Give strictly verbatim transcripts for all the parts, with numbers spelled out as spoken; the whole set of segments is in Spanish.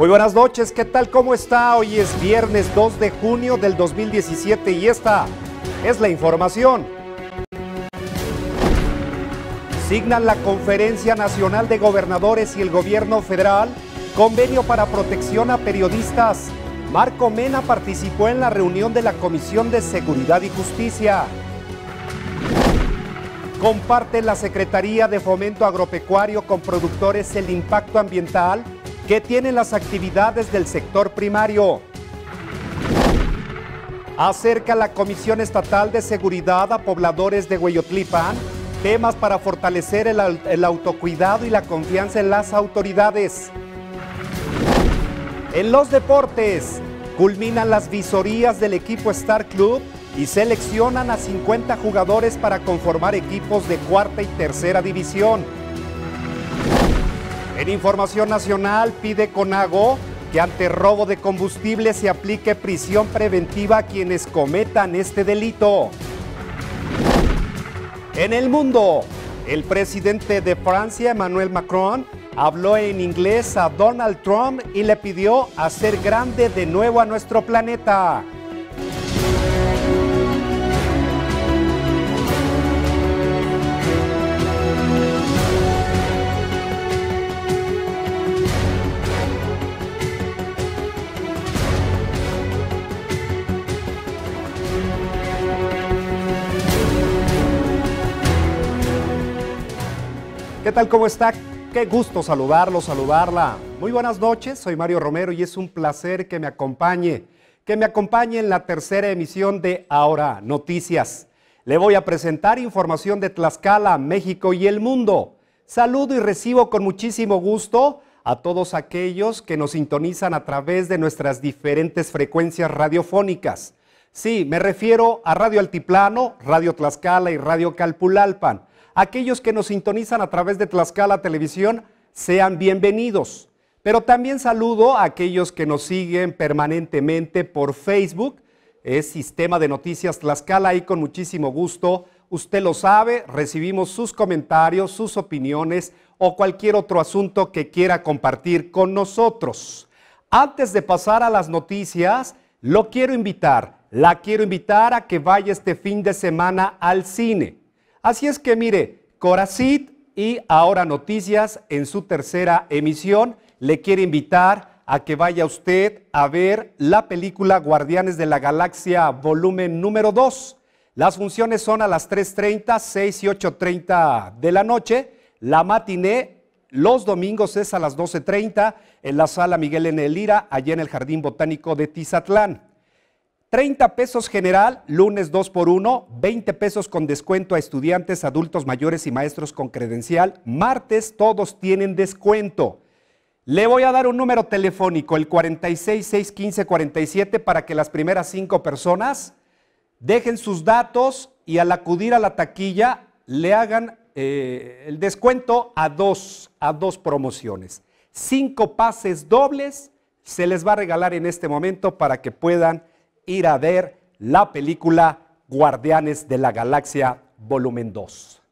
Muy buenas noches, ¿qué tal? ¿Cómo está? Hoy es viernes dos de junio del dos mil diecisiete y esta es la información. Signan la Conferencia Nacional de Gobernadores y el Gobierno Federal convenio para protección a periodistas. Marco Mena participó en la reunión de la Comisión de Seguridad y Justicia. Comparte la Secretaría de Fomento Agropecuario con productores el impacto ambiental que tienen las actividades del sector primario. Acerca la Comisión Estatal de Seguridad a pobladores de Hueyotlipan temas para fortalecer el, el autocuidado y la confianza en las autoridades. En los deportes, culminan las visorías del equipo Star Club y seleccionan a cincuenta jugadores para conformar equipos de cuarta y tercera división. En información nacional, pide CONAGO que ante robo de combustible se aplique prisión preventiva a quienes cometan este delito. En el mundo, el presidente de Francia, Emmanuel Macron, habló en inglés a Donald Trump y le pidió hacer grande de nuevo a nuestro planeta. ¿Qué tal? ¿Cómo está? Qué gusto saludarlo, saludarla. Muy buenas noches, soy Mario Romero y es un placer que me acompañe, que me acompañe en la tercera emisión de Ahora Noticias. Le voy a presentar información de Tlaxcala, México y el mundo. Saludo y recibo con muchísimo gusto a todos aquellos que nos sintonizan a través de nuestras diferentes frecuencias radiofónicas. Sí, me refiero a Radio Altiplano, Radio Tlaxcala y Radio Calpulalpan. Aquellos que nos sintonizan a través de Tlaxcala Televisión, sean bienvenidos. Pero también saludo a aquellos que nos siguen permanentemente por Facebook, es Sistema de Noticias Tlaxcala, y con muchísimo gusto, usted lo sabe, recibimos sus comentarios, sus opiniones o cualquier otro asunto que quiera compartir con nosotros. Antes de pasar a las noticias, lo quiero invitar, la quiero invitar a que vaya este fin de semana al cine. Así es que mire, Coracid y Ahora Noticias en su tercera emisión le quiere invitar a que vaya usted a ver la película Guardianes de la Galaxia volumen número dos. Las funciones son a las tres treinta, seis y ocho treinta de la noche. La matiné los domingos es a las doce treinta en la sala Miguel N. Lira, allá en el Jardín Botánico de Tizatlán. treinta pesos general, lunes dos por uno, veinte pesos con descuento a estudiantes, adultos mayores y maestros con credencial. Martes todos tienen descuento. Le voy a dar un número telefónico, el cuarenta y seis, seiscientos quince, cuarenta y siete, para que las primeras cinco personas dejen sus datos y al acudir a la taquilla le hagan eh, el descuento a dos, a dos promociones. Cinco pases dobles se les va a regalar en este momento para que puedan ir a ver la película Guardianes de la Galaxia volumen dos.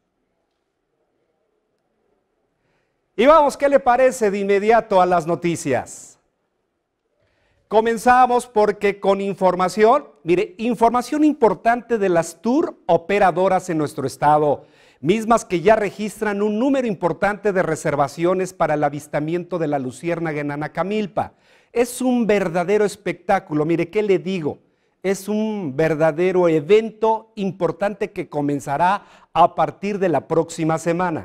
Y vamos, ¿qué le parece de inmediato a las noticias? Comenzamos porque con información, mire, información importante de las tour operadoras en nuestro estado, mismas que ya registran un número importante de reservaciones para el avistamiento de la luciérnaga en Anacamilpa. Es un verdadero espectáculo, mire, ¿qué le digo? Es un verdadero evento importante que comenzará a partir de la próxima semana.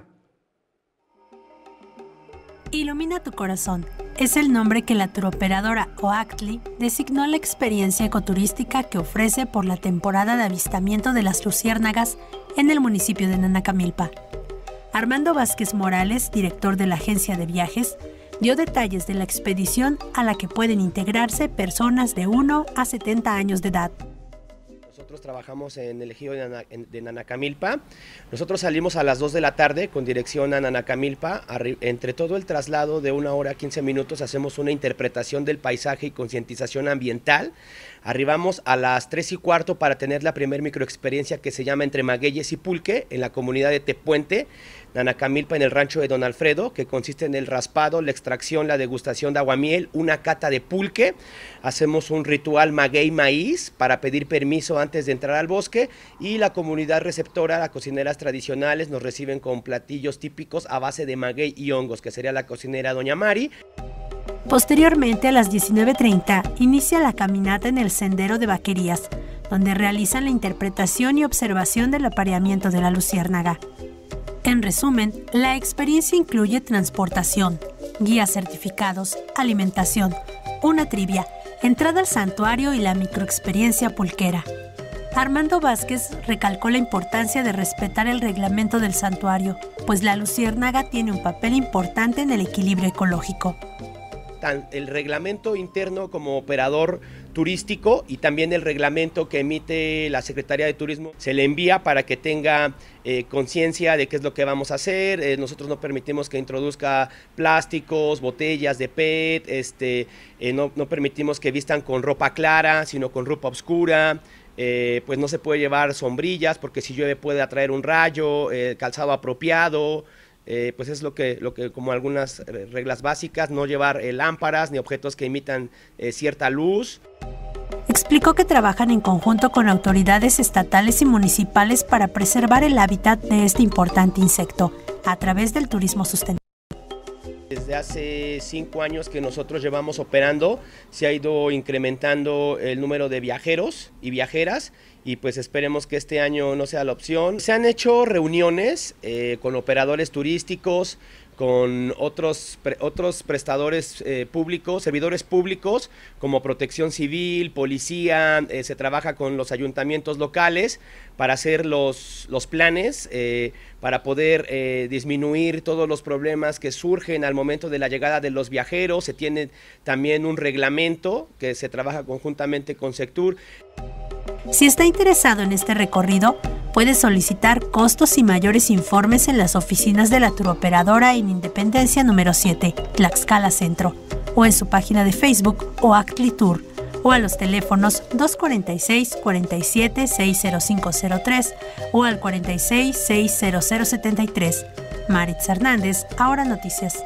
Ilumina tu corazón es el nombre que la turoperadora Oactli designó a la experiencia ecoturística que ofrece por la temporada de avistamiento de las luciérnagas en el municipio de Nanacamilpa. Armando Vázquez Morales, director de la agencia de viajes, dio detalles de la expedición a la que pueden integrarse personas de uno a setenta años de edad. Nosotros trabajamos en el ejido de, Nana, de Nanacamilpa. Nosotros salimos a las dos de la tarde con dirección a Nanacamilpa. Entre todo el traslado de una hora quince minutos hacemos una interpretación del paisaje y concientización ambiental. Arribamos a las tres y cuarto para tener la primer microexperiencia que se llama Entre Magueyes y Pulque en la comunidad de Tepuente. Nanacamilpa, en el rancho de Don Alfredo, que consiste en el raspado, la extracción, la degustación de aguamiel, una cata de pulque. Hacemos un ritual maguey maíz para pedir permiso antes de entrar al bosque, y la comunidad receptora, las cocineras tradicionales, nos reciben con platillos típicos a base de maguey y hongos, que sería la cocinera Doña Mari. Posteriormente, a las diecinueve treinta, inicia la caminata en el Sendero de Vaquerías, donde realizan la interpretación y observación del apareamiento de la luciérnaga. En resumen, la experiencia incluye transportación, guías certificados, alimentación, una trivia, entrada al santuario y la microexperiencia pulquera. Armando Vázquez recalcó la importancia de respetar el reglamento del santuario, pues la luciérnaga tiene un papel importante en el equilibrio ecológico. El reglamento interno como operador turístico y también el reglamento que emite la Secretaría de Turismo se le envía para que tenga eh, conciencia de qué es lo que vamos a hacer. Eh, nosotros no permitimos que introduzca plásticos, botellas de P E T, este, eh, no, no permitimos que vistan con ropa clara, sino con ropa oscura. Eh, pues no se puede llevar sombrillas porque si llueve puede atraer un rayo, eh, calzado apropiado. Eh, pues es lo que, lo que como algunas reglas básicas, no llevar eh, lámparas ni objetos que imitan eh, cierta luz. Explicó que trabajan en conjunto con autoridades estatales y municipales para preservar el hábitat de este importante insecto a través del turismo sustentable. Desde hace cinco años que nosotros llevamos operando, se ha ido incrementando el número de viajeros y viajeras, y pues esperemos que este año no sea la opción. Se han hecho reuniones eh, con operadores turísticos, con otros, pre, otros prestadores eh, públicos, servidores públicos, como Protección Civil, Policía, eh, se trabaja con los ayuntamientos locales para hacer los, los planes, eh, para poder eh, disminuir todos los problemas que surgen al momento de la llegada de los viajeros. Se tiene también un reglamento que se trabaja conjuntamente con Sectur. Si está interesado en este recorrido, puede solicitar costos y mayores informes en las oficinas de la turoperadora en Independencia número siete, Tlaxcala Centro, o en su página de Facebook o Actli Tour, o a los teléfonos dos cuarenta y seis, cuarenta y siete, seis cero cinco cero tres o al cuarenta y seis, seis cero cero setenta y tres. Maritza Hernández, Ahora Noticias.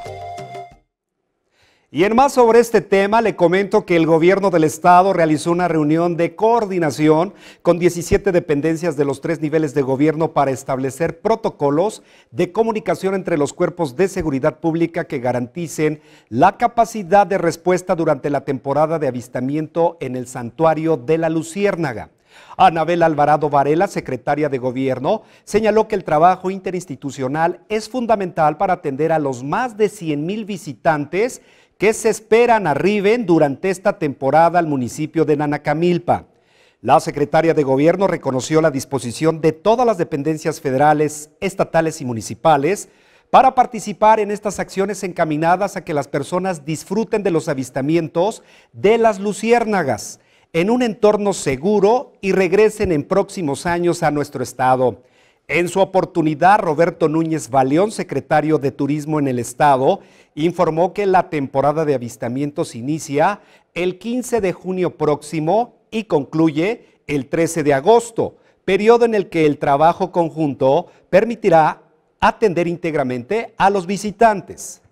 Y en más sobre este tema, le comento que el gobierno del estado realizó una reunión de coordinación con diecisiete dependencias de los tres niveles de gobierno para establecer protocolos de comunicación entre los cuerpos de seguridad pública que garanticen la capacidad de respuesta durante la temporada de avistamiento en el santuario de la Luciérnaga. Anabel Alvarado Varela, secretaria de Gobierno, señaló que el trabajo interinstitucional es fundamental para atender a los más de cien mil visitantes que se esperan arriben durante esta temporada al municipio de Nanacamilpa. La secretaria de Gobierno reconoció la disposición de todas las dependencias federales, estatales y municipales para participar en estas acciones encaminadas a que las personas disfruten de los avistamientos de las luciérnagas en un entorno seguro y regresen en próximos años a nuestro estado. En su oportunidad, Roberto Núñez Baleón, secretario de Turismo en el estado, informó que la temporada de avistamientos inicia el quince de junio próximo y concluye el trece de agosto, periodo en el que el trabajo conjunto permitirá atender íntegramente a los visitantes.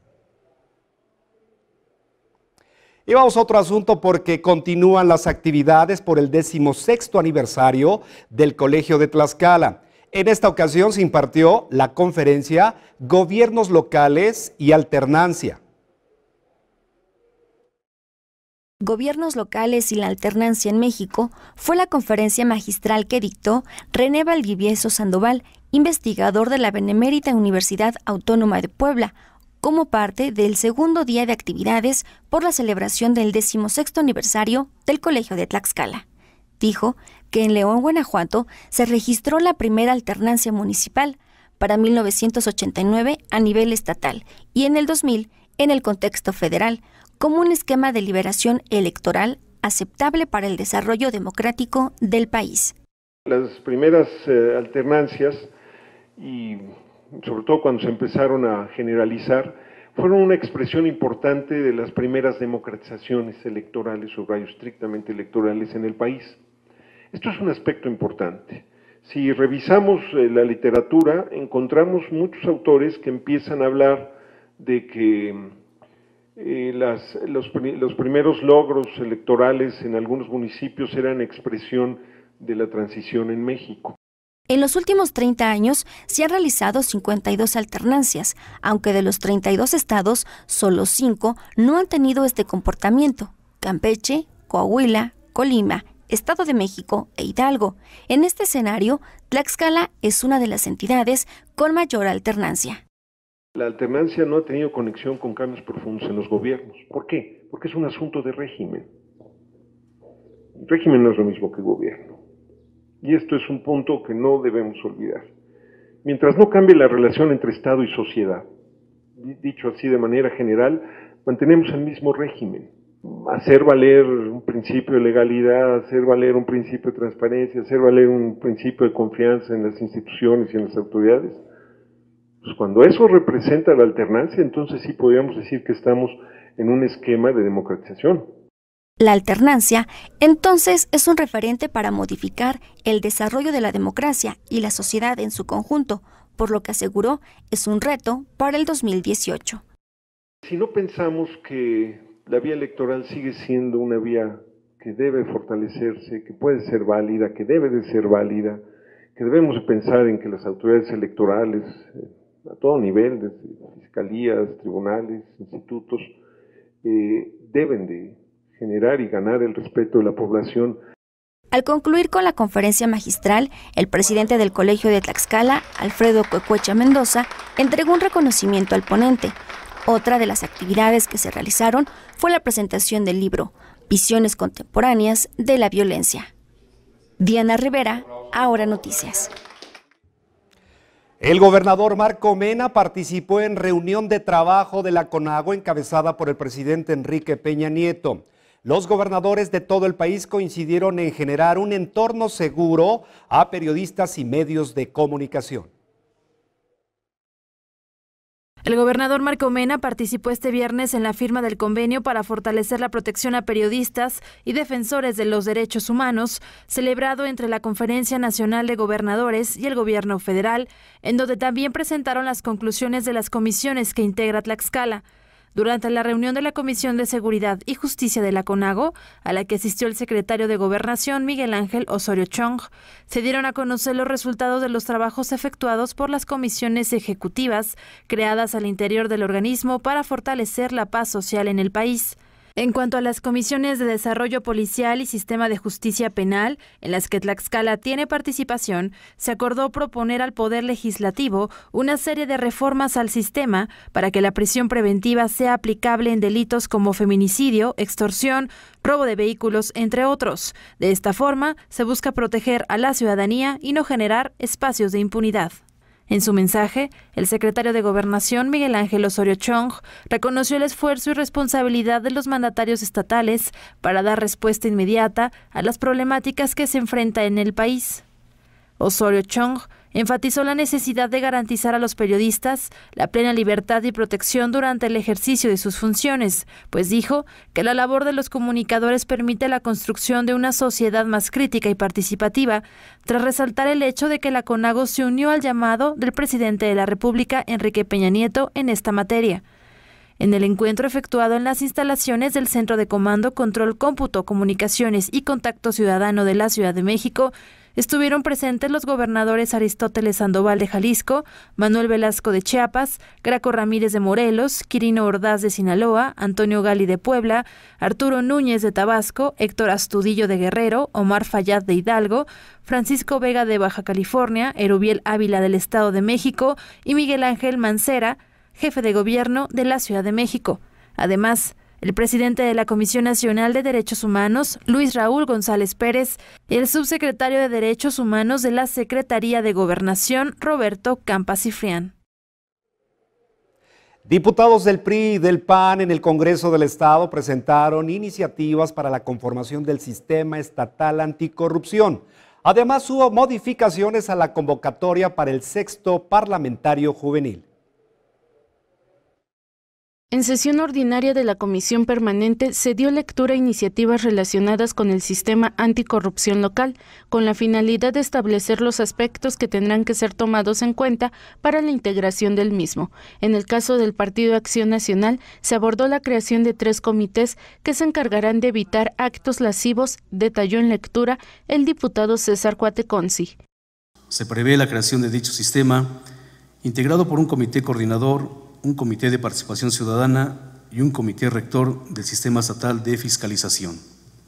Y vamos a otro asunto porque continúan las actividades por el decimosexto aniversario del Colegio de Tlaxcala. En esta ocasión se impartió la conferencia Gobiernos Locales y Alternancia. Gobiernos locales y la alternancia en México fue la conferencia magistral que dictó René Valdivieso Sandoval, investigador de la Benemérita Universidad Autónoma de Puebla, como parte del segundo día de actividades por la celebración del decimosexto aniversario del Colegio de Tlaxcala. Dijo que en León, Guanajuato, se registró la primera alternancia municipal para mil novecientos ochenta y nueve a nivel estatal y en el dos mil en el contexto federal, como un esquema de liberación electoral aceptable para el desarrollo democrático del país. Las primeras eh, alternancias, y sobre todo cuando se empezaron a generalizar, fueron una expresión importante de las primeras democratizaciones electorales, subrayo estrictamente electorales en el país. Esto es un aspecto importante. Si revisamos eh, la literatura, encontramos muchos autores que empiezan a hablar de que eh, las, los, los primeros logros electorales en algunos municipios eran expresión de la transición en México. En los últimos treinta años se han realizado cincuenta y dos alternancias, aunque de los treinta y dos estados, solo cinco no han tenido este comportamiento: Campeche, Coahuila, Colima, Estado de México e Hidalgo. En este escenario, Tlaxcala es una de las entidades con mayor alternancia. La alternancia no ha tenido conexión con cambios profundos en los gobiernos. ¿Por qué? Porque es un asunto de régimen. El régimen no es lo mismo que gobierno. Y esto es un punto que no debemos olvidar. Mientras no cambie la relación entre Estado y sociedad, dicho así de manera general, mantenemos el mismo régimen. Hacer valer un principio de legalidad, hacer valer un principio de transparencia, hacer valer un principio de confianza en las instituciones y en las autoridades. Pues cuando eso representa la alternancia, entonces sí podríamos decir que estamos en un esquema de democratización. La alternancia, entonces, es un referente para modificar el desarrollo de la democracia y la sociedad en su conjunto, por lo que aseguró es un reto para el dos mil dieciocho. Si no pensamos que la vía electoral sigue siendo una vía que debe fortalecerse, que puede ser válida, que debe de ser válida, que debemos de pensar en que las autoridades electorales, a todo nivel, desde fiscalías, tribunales, institutos, eh, deben de generar y ganar el respeto de la población. Al concluir con la conferencia magistral, el presidente del Colegio de Tlaxcala, Alfredo Cuecuecha Mendoza, entregó un reconocimiento al ponente. Otra de las actividades que se realizaron fue la presentación del libro Visiones contemporáneas de la violencia. Diana Rivera, Ahora Noticias. El gobernador Marco Mena participó en reunión de trabajo de la CONAGO encabezada por el presidente Enrique Peña Nieto. Los gobernadores de todo el país coincidieron en generar un entorno seguro a periodistas y medios de comunicación. El gobernador Marco Mena participó este viernes en la firma del convenio para fortalecer la protección a periodistas y defensores de los derechos humanos, celebrado entre la Conferencia Nacional de Gobernadores y el Gobierno Federal, en donde también presentaron las conclusiones de las comisiones que integra Tlaxcala. Durante la reunión de la Comisión de Seguridad y Justicia de la CONAGO, a la que asistió el secretario de Gobernación Miguel Ángel Osorio Chong, se dieron a conocer los resultados de los trabajos efectuados por las comisiones ejecutivas creadas al interior del organismo para fortalecer la paz social en el país. En cuanto a las comisiones de Desarrollo Policial y Sistema de Justicia Penal, en las que Tlaxcala tiene participación, se acordó proponer al Poder Legislativo una serie de reformas al sistema para que la prisión preventiva sea aplicable en delitos como feminicidio, extorsión, robo de vehículos, entre otros. De esta forma, se busca proteger a la ciudadanía y no generar espacios de impunidad. En su mensaje, el secretario de Gobernación, Miguel Ángel Osorio Chong, reconoció el esfuerzo y responsabilidad de los mandatarios estatales para dar respuesta inmediata a las problemáticas que se enfrenta en el país. Osorio Chong enfatizó la necesidad de garantizar a los periodistas la plena libertad y protección durante el ejercicio de sus funciones, pues dijo que la labor de los comunicadores permite la construcción de una sociedad más crítica y participativa, tras resaltar el hecho de que la CONAGO se unió al llamado del presidente de la República, Enrique Peña Nieto, en esta materia. En el encuentro efectuado en las instalaciones del Centro de Comando, Control, Cómputo, Comunicaciones y Contacto Ciudadano de la Ciudad de México, estuvieron presentes los gobernadores Aristóteles Sandoval de Jalisco, Manuel Velasco de Chiapas, Graco Ramírez de Morelos, Quirino Ordaz de Sinaloa, Antonio Gali de Puebla, Arturo Núñez de Tabasco, Héctor Astudillo de Guerrero, Omar Fayad de Hidalgo, Francisco Vega de Baja California, Erubiel Ávila del Estado de México y Miguel Ángel Mancera, jefe de gobierno de la Ciudad de México. Además, el presidente de la Comisión Nacional de Derechos Humanos, Luis Raúl González Pérez, y el subsecretario de Derechos Humanos de la Secretaría de Gobernación, Roberto Campa Cifrián. Diputados del P R I y del P A N en el Congreso del Estado presentaron iniciativas para la conformación del Sistema Estatal Anticorrupción. Además, hubo modificaciones a la convocatoria para el sexto parlamentario juvenil. En sesión ordinaria de la Comisión Permanente se dio lectura a iniciativas relacionadas con el sistema anticorrupción local, con la finalidad de establecer los aspectos que tendrán que ser tomados en cuenta para la integración del mismo. En el caso del Partido Acción Nacional, se abordó la creación de tres comités que se encargarán de evitar actos lascivos, detalló en lectura el diputado César Cuateconsi. Se prevé la creación de dicho sistema, integrado por un comité coordinador, un comité de participación ciudadana y un comité rector del Sistema Estatal de Fiscalización.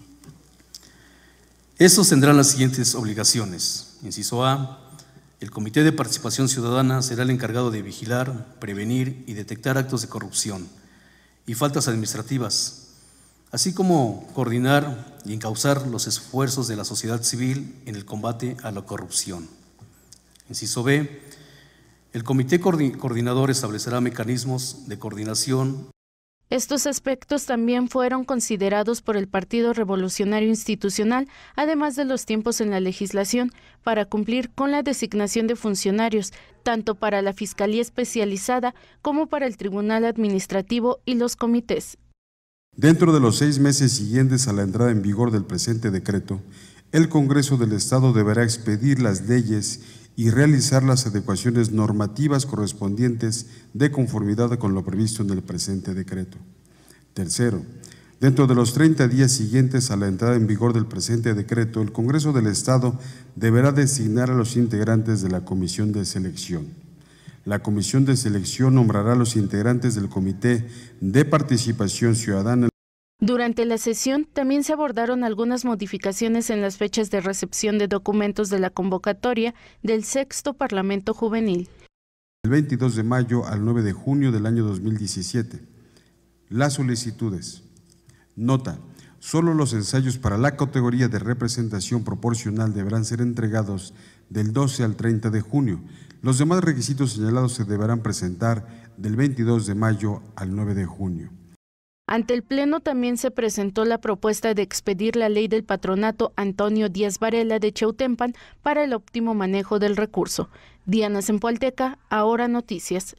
Estos tendrán las siguientes obligaciones. Inciso A, el comité de participación ciudadana será el encargado de vigilar, prevenir y detectar actos de corrupción y faltas administrativas, así como coordinar y encauzar los esfuerzos de la sociedad civil en el combate a la corrupción. Inciso B, el comité coordinador establecerá mecanismos de coordinación. Estos aspectos también fueron considerados por el Partido Revolucionario Institucional, además de los tiempos en la legislación, para cumplir con la designación de funcionarios, tanto para la Fiscalía Especializada como para el Tribunal Administrativo y los comités. Dentro de los seis meses siguientes a la entrada en vigor del presente decreto, el Congreso del Estado deberá expedir las leyes y realizar las adecuaciones normativas correspondientes de conformidad con lo previsto en el presente decreto. Tercero, dentro de los treinta días siguientes a la entrada en vigor del presente decreto, el Congreso del Estado deberá designar a los integrantes de la Comisión de Selección. La Comisión de Selección nombrará a los integrantes del Comité de Participación Ciudadana. Durante la sesión también se abordaron algunas modificaciones en las fechas de recepción de documentos de la convocatoria del sexto Parlamento Juvenil. Del veintidós de mayo al nueve de junio del año dos mil diecisiete. Las solicitudes. Nota, solo los ensayos para la categoría de representación proporcional deberán ser entregados del doce al treinta de junio. Los demás requisitos señalados se deberán presentar del veintidós de mayo al nueve de junio. Ante el Pleno también se presentó la propuesta de expedir la ley del patronato Antonio Díaz Varela de Cheutempan para el óptimo manejo del recurso. Diana Zempoalteca, Ahora Noticias.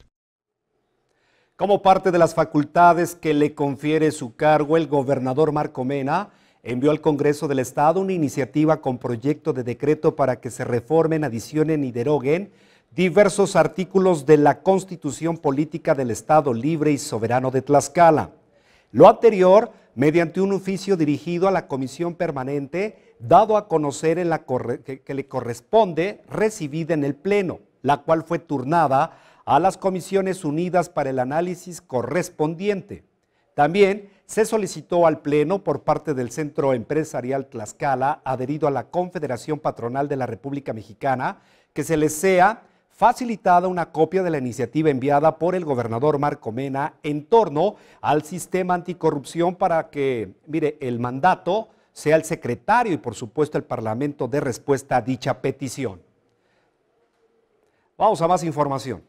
Como parte de las facultades que le confiere su cargo, el gobernador Marco Mena envió al Congreso del Estado una iniciativa con proyecto de decreto para que se reformen, adicionen y deroguen diversos artículos de la Constitución Política del Estado Libre y Soberano de Tlaxcala. Lo anterior, mediante un oficio dirigido a la Comisión Permanente, dado a conocer en la que, que le corresponde, recibida en el Pleno, la cual fue turnada a las Comisiones Unidas para el análisis correspondiente. También se solicitó al Pleno por parte del Centro Empresarial Tlaxcala, adherido a la Confederación Patronal de la República Mexicana, que se les sea facilitada una copia de la iniciativa enviada por el gobernador Marco Mena en torno al sistema anticorrupción para que, mire, el mandato sea el secretario y por supuesto el Parlamento dé respuesta a dicha petición. Vamos a más información.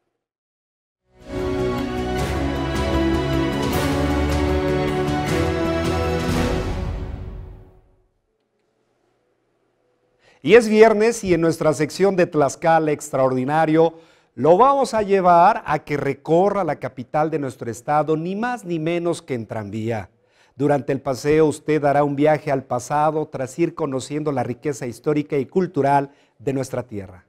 Y es viernes y en nuestra sección de Tlaxcala Extraordinario lo vamos a llevar a que recorra la capital de nuestro estado, ni más ni menos que en tranvía. Durante el paseo usted hará un viaje al pasado tras ir conociendo la riqueza histórica y cultural de nuestra tierra.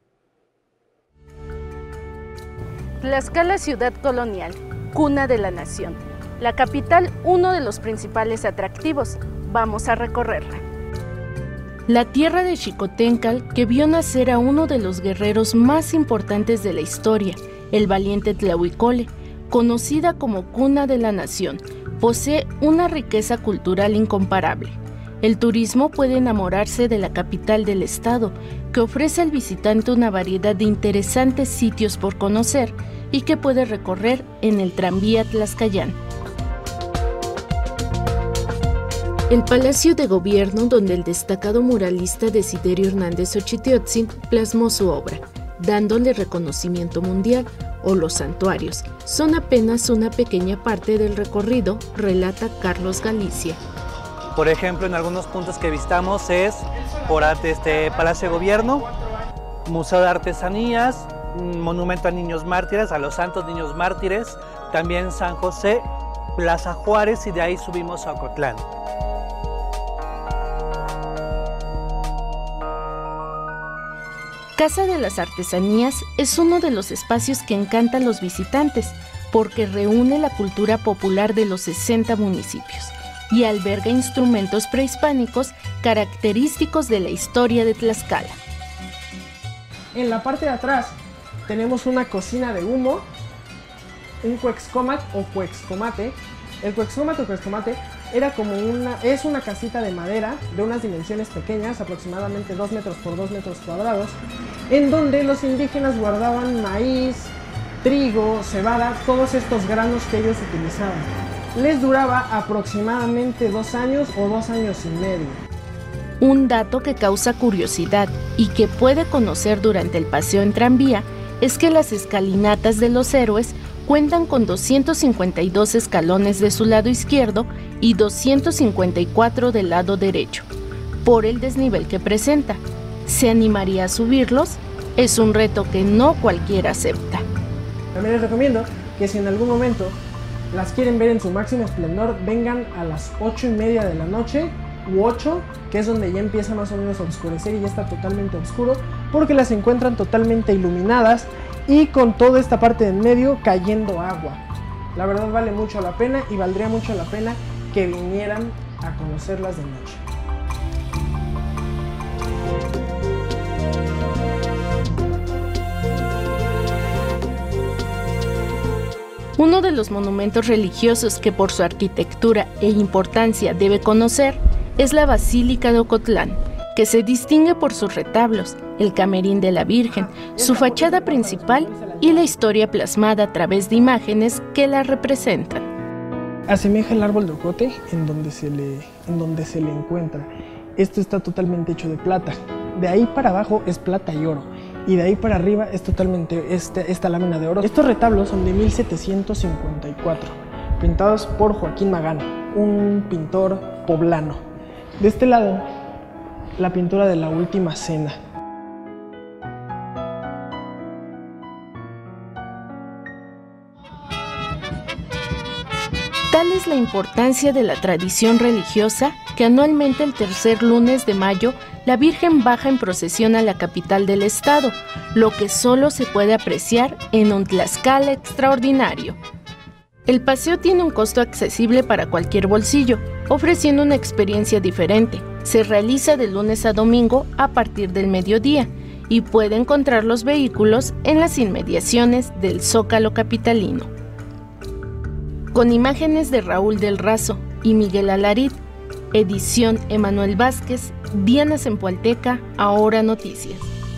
Tlaxcala, ciudad colonial, cuna de la nación. La capital, uno de los principales atractivos. Vamos a recorrerla. La tierra de Xicoténcatl, que vio nacer a uno de los guerreros más importantes de la historia, el valiente Tlahuicole, conocida como cuna de la nación, posee una riqueza cultural incomparable. El turismo puede enamorarse de la capital del estado, que ofrece al visitante una variedad de interesantes sitios por conocer y que puede recorrer en el tranvía tlaxcalán. El Palacio de Gobierno, donde el destacado muralista Desiderio Hernández Xochitiotzin plasmó su obra, dándole reconocimiento mundial, o los santuarios, son apenas una pequeña parte del recorrido, relata Carlos Galicia. Por ejemplo, en algunos puntos que visitamos es por este Palacio de Gobierno, Museo de Artesanías, Monumento a Niños Mártires, a los Santos Niños Mártires, también San José, Plaza Juárez y de ahí subimos a Ocotlán. Casa de las Artesanías es uno de los espacios que encantan a los visitantes porque reúne la cultura popular de los sesenta municipios y alberga instrumentos prehispánicos característicos de la historia de Tlaxcala. En la parte de atrás tenemos una cocina de humo, un cuexcomat o cuexcomate. El cuexcomat o cuexcomate era como una, es una casita de madera de unas dimensiones pequeñas, aproximadamente dos metros por dos metros cuadrados, en donde los indígenas guardaban maíz, trigo, cebada, todos estos granos que ellos utilizaban. Les duraba aproximadamente dos años o dos años y medio. Un dato que causa curiosidad y que puede conocer durante el paseo en tranvía es que las escalinatas de los héroes cuentan con doscientos cincuenta y dos escalones de su lado izquierdo y doscientos cincuenta y cuatro del lado derecho, por el desnivel que presenta. ¿Se animaría a subirlos? Es un reto que no cualquiera acepta. También les recomiendo que si en algún momento las quieren ver en su máximo esplendor, vengan a las ocho y media de la noche u ocho, que es donde ya empieza más o menos a oscurecer y ya está totalmente oscuro, porque las encuentran totalmente iluminadas y con toda esta parte del medio cayendo agua. La verdad vale mucho la pena y valdría mucho la pena que vinieran a conocerlas de noche. Uno de los monumentos religiosos que por su arquitectura e importancia debe conocer es la Basílica de Ocotlán, que se distingue por sus retablos, el camerín de la Virgen, su fachada principal y la historia plasmada a través de imágenes que la representan. Asemeja el árbol de ocote en donde se le, en donde se le encuentra. Esto está totalmente hecho de plata. De ahí para abajo es plata y oro. Y de ahí para arriba es totalmente esta, esta lámina de oro. Estos retablos son de mil setecientos cincuenta y cuatro, pintados por Joaquín Magán, un pintor poblano. De este lado, la pintura de la Última Cena. Tal es la importancia de la tradición religiosa que anualmente el tercer lunes de mayo la Virgen baja en procesión a la capital del estado, lo que solo se puede apreciar en un Tlaxcala extraordinario. El paseo tiene un costo accesible para cualquier bolsillo, ofreciendo una experiencia diferente. Se realiza de lunes a domingo a partir del mediodía y puede encontrar los vehículos en las inmediaciones del Zócalo capitalino. Con imágenes de Raúl del Razo y Miguel Alarit, edición Emanuel Vázquez, Diana Zempoalteca, Ahora Noticias.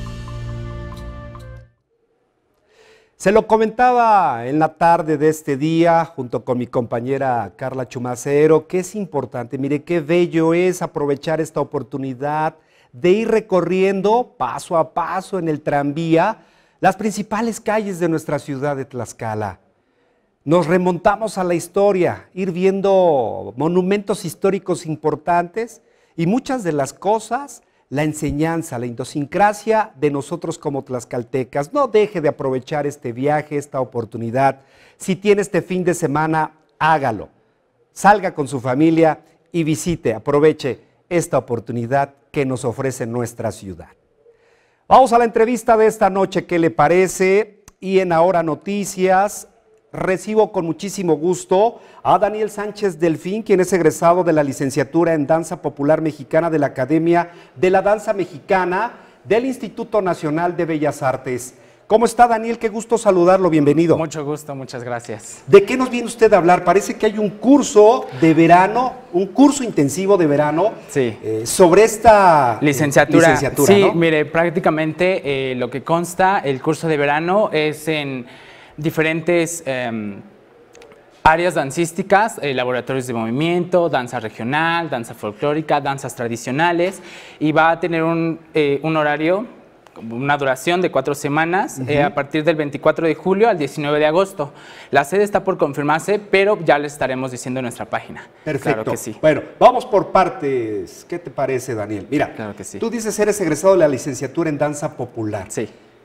Se lo comentaba en la tarde de este día junto con mi compañera Carla Chumacero, que es importante, mire qué bello es aprovechar esta oportunidad de ir recorriendo paso a paso en el tranvía las principales calles de nuestra ciudad de Tlaxcala. Nos remontamos a la historia, ir viendo monumentos históricos importantes y muchas de las cosas, la enseñanza, la idiosincrasia de nosotros como tlaxcaltecas. No deje de aprovechar este viaje, esta oportunidad. Si tiene este fin de semana, hágalo. Salga con su familia y visite, aproveche esta oportunidad que nos ofrece nuestra ciudad. Vamos a la entrevista de esta noche, ¿qué le parece? Y en Ahora Noticias recibo con muchísimo gusto a Daniel Sánchez Delfín, quien es egresado de la licenciatura en Danza Popular Mexicana de la Academia de la Danza Mexicana del Instituto Nacional de Bellas Artes. ¿Cómo está, Daniel? Qué gusto saludarlo, bienvenido. Mucho gusto, muchas gracias. ¿De qué nos viene usted a hablar? Parece que hay un curso de verano, un curso intensivo de verano sí. eh, sobre esta licenciatura. Eh, licenciatura sí, ¿no? Mire, prácticamente eh, lo que consta el curso de verano es en diferentes eh, áreas dancísticas, eh, laboratorios de movimiento, danza regional, danza folclórica, danzas tradicionales, y va a tener un, eh, un horario, una duración de cuatro semanas, uh-huh. eh, a partir del veinticuatro de julio al diecinueve de agosto. La sede está por confirmarse, pero ya les estaremos diciendo en nuestra página. Perfecto. Claro que sí. Bueno, vamos por partes. ¿Qué te parece, Daniel? Mira, claro que sí. Tú dices eres egresado de la licenciatura en Danza Popular. Sí.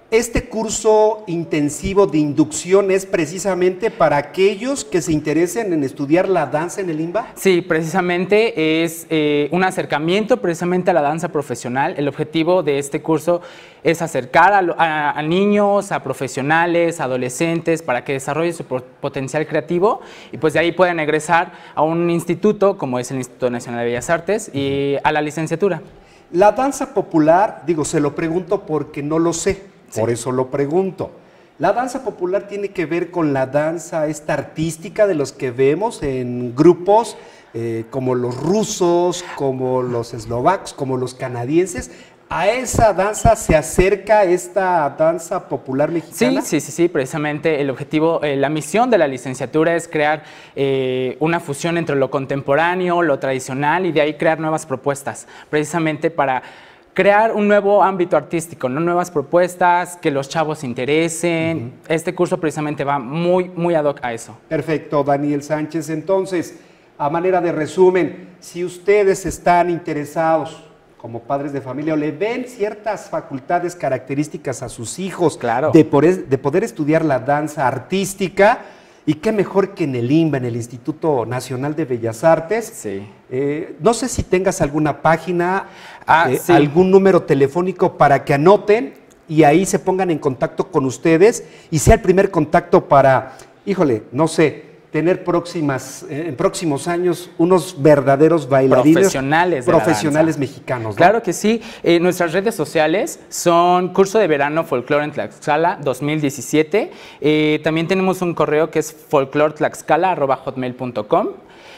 Este curso intensivo de inducción es precisamente para aquellos que se interesen en estudiar la danza en el I M B A. Sí, precisamente es eh, un acercamiento precisamente a la danza profesional. El objetivo de este curso es acercar a, a, a niños, a profesionales, a adolescentes, para que desarrollen su potencial creativo y pues de ahí puedan egresar a un instituto como es el Instituto Nacional de Bellas Artes y a la licenciatura. La danza popular, digo, se lo pregunto porque no lo sé. Sí. Por eso lo pregunto. ¿La danza popular tiene que ver con la danza esta artística de los que vemos en grupos eh, como los rusos, como los eslovacos, como los canadienses? ¿A esa danza se acerca esta danza popular mexicana? Sí, sí, sí, sí, precisamente el objetivo, eh, la misión de la licenciatura es crear eh, una fusión entre lo contemporáneo, lo tradicional y de ahí crear nuevas propuestas, precisamente para crear un nuevo ámbito artístico, ¿no? Nuevas propuestas, que los chavos se interesen. Uh-huh. Este curso precisamente va muy, muy ad hoc a eso. Perfecto, Daniel Sánchez. Entonces, a manera de resumen, si ustedes están interesados como padres de familia o le ven ciertas facultades características a sus hijos, claro, de, poder, de poder estudiar la danza artística, y qué mejor que en el I M B A, en el Instituto Nacional de Bellas Artes. Sí. Eh, no sé si tengas alguna página, ah, eh, sí. algún número telefónico para que anoten y ahí se pongan en contacto con ustedes y sea el primer contacto para, híjole, no sé, tener próximas, eh, en próximos años unos verdaderos bailarines profesionales, de profesionales mexicanos, ¿no? Claro que sí. Eh, nuestras redes sociales son Curso de Verano Folclore en Tlaxcala dos mil diecisiete. Eh, también tenemos un correo que es folcloretlaxcala arroba hotmail punto com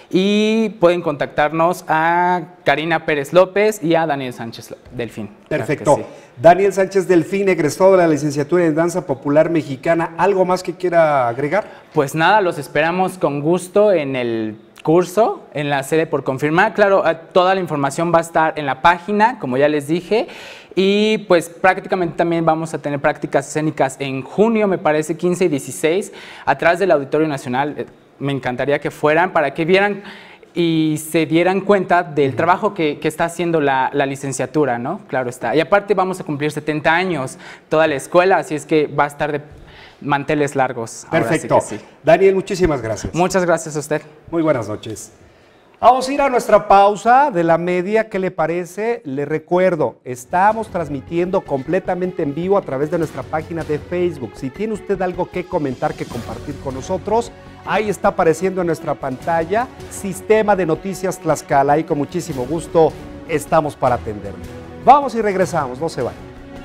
y pueden contactarnos a Karina Pérez López y a Daniel Sánchez Delfín. Perfecto. Claro sí. Daniel Sánchez Delfín, egresado de la licenciatura en Danza Popular Mexicana. ¿Algo más que quiera agregar? Pues nada, los esperamos con gusto en el curso, en la sede por confirmar. Claro, toda la información va a estar en la página, como ya les dije, y pues prácticamente también vamos a tener prácticas escénicas en junio, me parece, quince y dieciséis, atrás del Auditorio Nacional. Me encantaría que fueran para que vieran y se dieran cuenta del trabajo que, que está haciendo la, la licenciatura, ¿no? Claro está. Y aparte vamos a cumplir setenta años, toda la escuela, así es que va a estar de manteles largos. Perfecto. Sí que sí. Daniel, muchísimas gracias. Muchas gracias a usted. Muy buenas noches. Vamos a ir a nuestra pausa de la media. ¿Qué le parece? Le recuerdo, estamos transmitiendo completamente en vivo a través de nuestra página de Facebook. Si tiene usted algo que comentar, que compartir con nosotros, ahí está apareciendo en nuestra pantalla Sistema de Noticias Tlaxcala y con muchísimo gusto estamos para atenderle. Vamos y regresamos, no se vayan.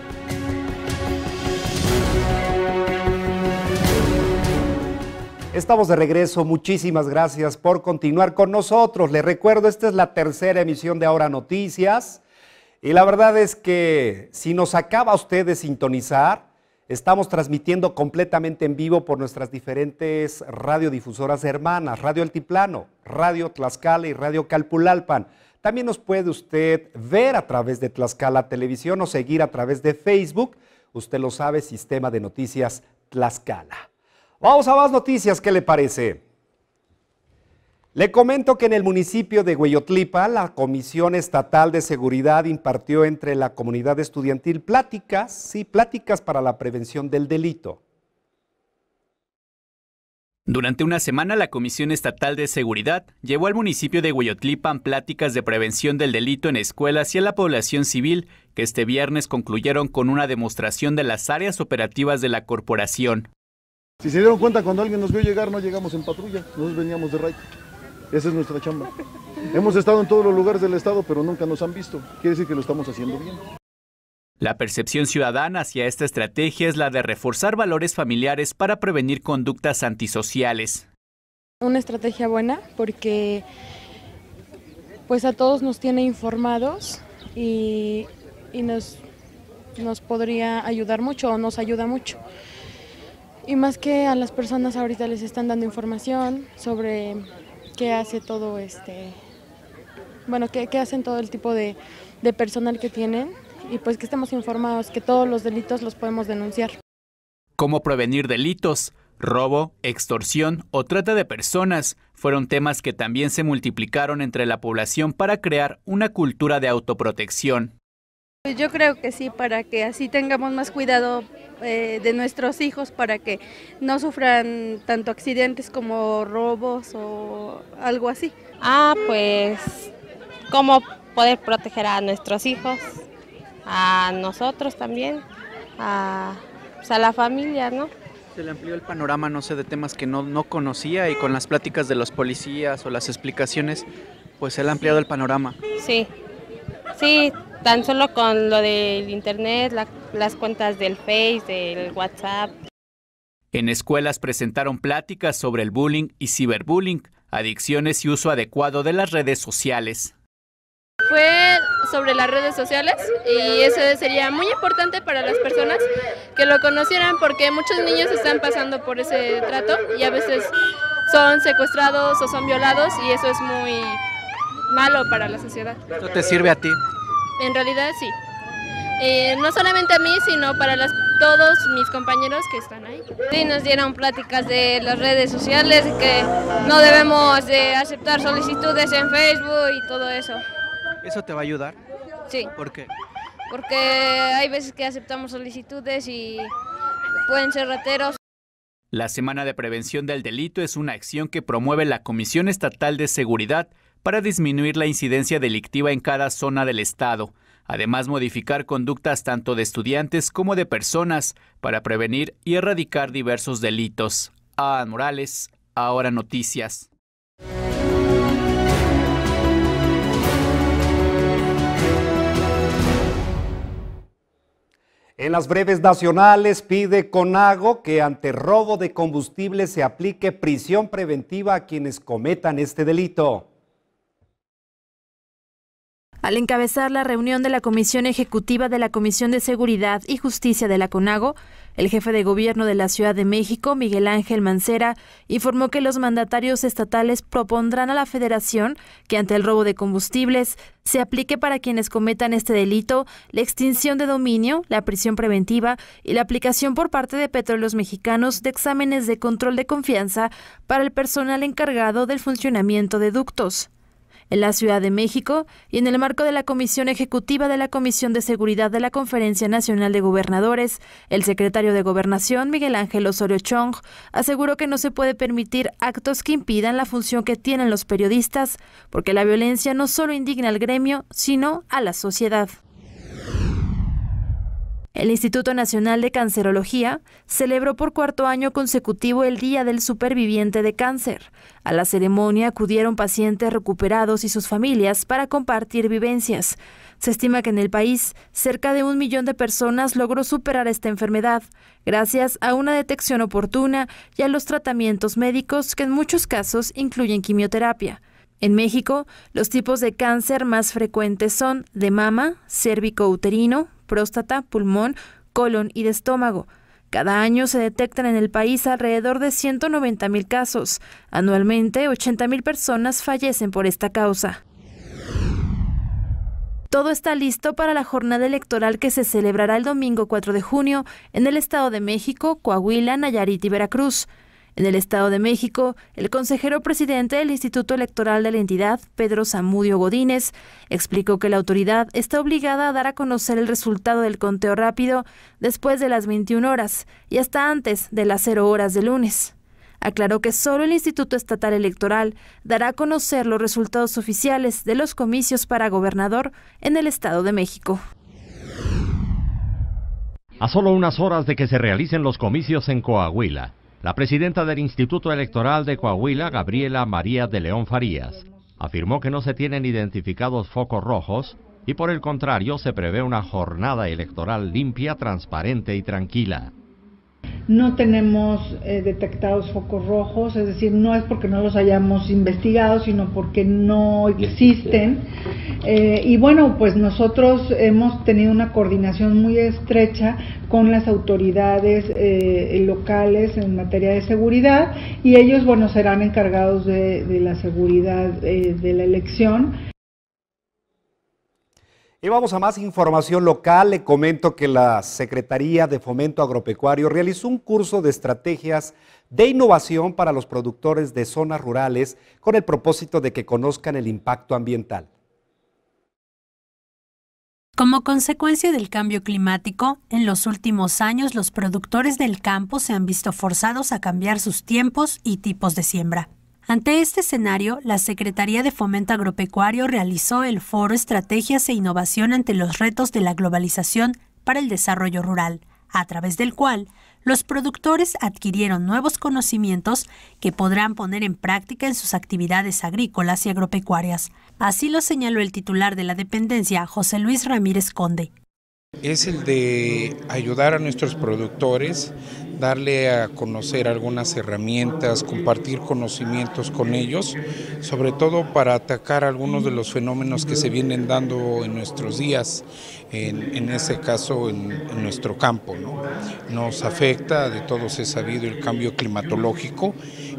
Estamos de regreso, muchísimas gracias por continuar con nosotros. Les recuerdo, esta es la tercera emisión de Ahora Noticias y la verdad es que si nos acaba usted de sintonizar, estamos transmitiendo completamente en vivo por nuestras diferentes radiodifusoras hermanas, Radio Altiplano, Radio Tlaxcala y Radio Calpulalpan. También nos puede usted ver a través de Tlaxcala Televisión o seguir a través de Facebook. Usted lo sabe, Sistema de Noticias Tlaxcala. Vamos a más noticias, ¿qué le parece? Le comento que en el municipio de Hueyotlipa, la Comisión Estatal de Seguridad impartió entre la comunidad estudiantil pláticas, sí, pláticas para la prevención del delito. Durante una semana, la Comisión Estatal de Seguridad llevó al municipio de Hueyotlipan pláticas de prevención del delito en escuelas y en la población civil, que este viernes concluyeron con una demostración de las áreas operativas de la corporación. Si se dieron cuenta, cuando alguien nos vio llegar, no llegamos en patrulla, nosotros veníamos de raid. Esa es nuestra chamba. Hemos estado en todos los lugares del estado, pero nunca nos han visto. Quiere decir que lo estamos haciendo bien. La percepción ciudadana hacia esta estrategia es la de reforzar valores familiares para prevenir conductas antisociales. Una estrategia buena porque pues a todos nos tiene informados y, y nos, nos podría ayudar mucho o nos ayuda mucho. Y más que a las personas ahorita les están dando información sobre qué hace todo este, bueno, qué, qué hacen todo el tipo de, de personal que tienen y pues que estemos informados que todos los delitos los podemos denunciar. ¿Cómo prevenir delitos? Robo, extorsión o trata de personas fueron temas que también se multiplicaron entre la población para crear una cultura de autoprotección. Pues yo creo que sí, para que así tengamos más cuidado eh, de nuestros hijos, para que no sufran tanto accidentes como robos o algo así. Ah, pues, cómo poder proteger a nuestros hijos, a nosotros también, a, pues a la familia, ¿no? Se le amplió el panorama, no sé, de temas que no, no conocía y con las pláticas de los policías o las explicaciones, pues se le ha ampliado el panorama. Sí, sí. Tan solo con lo del internet, la, las cuentas del Face, del WhatsApp. En escuelas presentaron pláticas sobre el bullying y ciberbullying, adicciones y uso adecuado de las redes sociales. Fue sobre las redes sociales y eso sería muy importante para las personas que lo conocieran porque muchos niños están pasando por ese trato y a veces son secuestrados o son violados y eso es muy malo para la sociedad. ¿Esto te sirve a ti? En realidad sí, eh, no solamente a mí, sino para las, todos mis compañeros que están ahí. Sí, nos dieron pláticas de las redes sociales, que no debemos de aceptar solicitudes en Facebook y todo eso. ¿Eso te va a ayudar? Sí. ¿Por qué? Porque hay veces que aceptamos solicitudes y pueden ser rateros. La Semana de Prevención del Delito es una acción que promueve la Comisión Estatal de Seguridad para disminuir la incidencia delictiva en cada zona del estado. Además, modificar conductas tanto de estudiantes como de personas para prevenir y erradicar diversos delitos. Adán Morales, Ahora Noticias. En las breves nacionales pide CONAGO que ante robo de combustible se aplique prisión preventiva a quienes cometan este delito. Al encabezar la reunión de la Comisión Ejecutiva de la Comisión de Seguridad y Justicia de la CONAGO, el jefe de gobierno de la Ciudad de México, Miguel Ángel Mancera, informó que los mandatarios estatales propondrán a la Federación que ante el robo de combustibles se aplique para quienes cometan este delito la extinción de dominio, la prisión preventiva y la aplicación por parte de Petróleos Mexicanos de exámenes de control de confianza para el personal encargado del funcionamiento de ductos. En la Ciudad de México y en el marco de la Comisión Ejecutiva de la Comisión de Seguridad de la Conferencia Nacional de Gobernadores, el secretario de Gobernación, Miguel Ángel Osorio Chong, aseguró que no se puede permitir actos que impidan la función que tienen los periodistas, porque la violencia no solo indigna al gremio, sino a la sociedad. El Instituto Nacional de Cancerología celebró por cuarto año consecutivo el Día del Superviviente de Cáncer. A la ceremonia acudieron pacientes recuperados y sus familias para compartir vivencias. Se estima que en el país cerca de un millón de personas logró superar esta enfermedad, gracias a una detección oportuna y a los tratamientos médicos que en muchos casos incluyen quimioterapia. En México, los tipos de cáncer más frecuentes son de mama, cérvico-uterino, próstata, pulmón, colon y de estómago. Cada año se detectan en el país alrededor de ciento noventa mil casos. Anualmente, ochenta mil personas fallecen por esta causa. Todo está listo para la jornada electoral que se celebrará el domingo cuatro de junio en el Estado de México, Coahuila, Nayarit y Veracruz. En el Estado de México, el consejero presidente del Instituto Electoral de la entidad, Pedro Zamudio Godínez, explicó que la autoridad está obligada a dar a conocer el resultado del conteo rápido después de las veintiuna horas y hasta antes de las cero horas de lunes. Aclaró que solo el Instituto Estatal Electoral dará a conocer los resultados oficiales de los comicios para gobernador en el Estado de México. A solo unas horas de que se realicen los comicios en Coahuila, la presidenta del Instituto Electoral de Coahuila, Gabriela María de León Farías, afirmó que no se tienen identificados focos rojos y por el contrario se prevé una jornada electoral limpia, transparente y tranquila. No tenemos eh, detectados focos rojos, es decir, no es porque no los hayamos investigado, sino porque no existen. Eh, y bueno, pues nosotros hemos tenido una coordinación muy estrecha con las autoridades eh, locales en materia de seguridad y ellos, bueno, serán encargados de, de la seguridad eh, de la elección. Y vamos a más información local. Le comento que la Secretaría de Fomento Agropecuario realizó un curso de estrategias de innovación para los productores de zonas rurales con el propósito de que conozcan el impacto ambiental. Como consecuencia del cambio climático, en los últimos años los productores del campo se han visto forzados a cambiar sus tiempos y tipos de siembra. Ante este escenario, la Secretaría de Fomento Agropecuario realizó el Foro Estrategias e Innovación ante los retos de la globalización para el desarrollo rural, a través del cual los productores adquirieron nuevos conocimientos que podrán poner en práctica en sus actividades agrícolas y agropecuarias. Así lo señaló el titular de la dependencia, José Luis Ramírez Conde. Es el de ayudar a nuestros productores, darle a conocer algunas herramientas, compartir conocimientos con ellos, sobre todo para atacar algunos de los fenómenos que se vienen dando en nuestros días, en, en ese caso en, en nuestro campo, ¿no? Nos afecta, de todos es sabido, el cambio climatológico,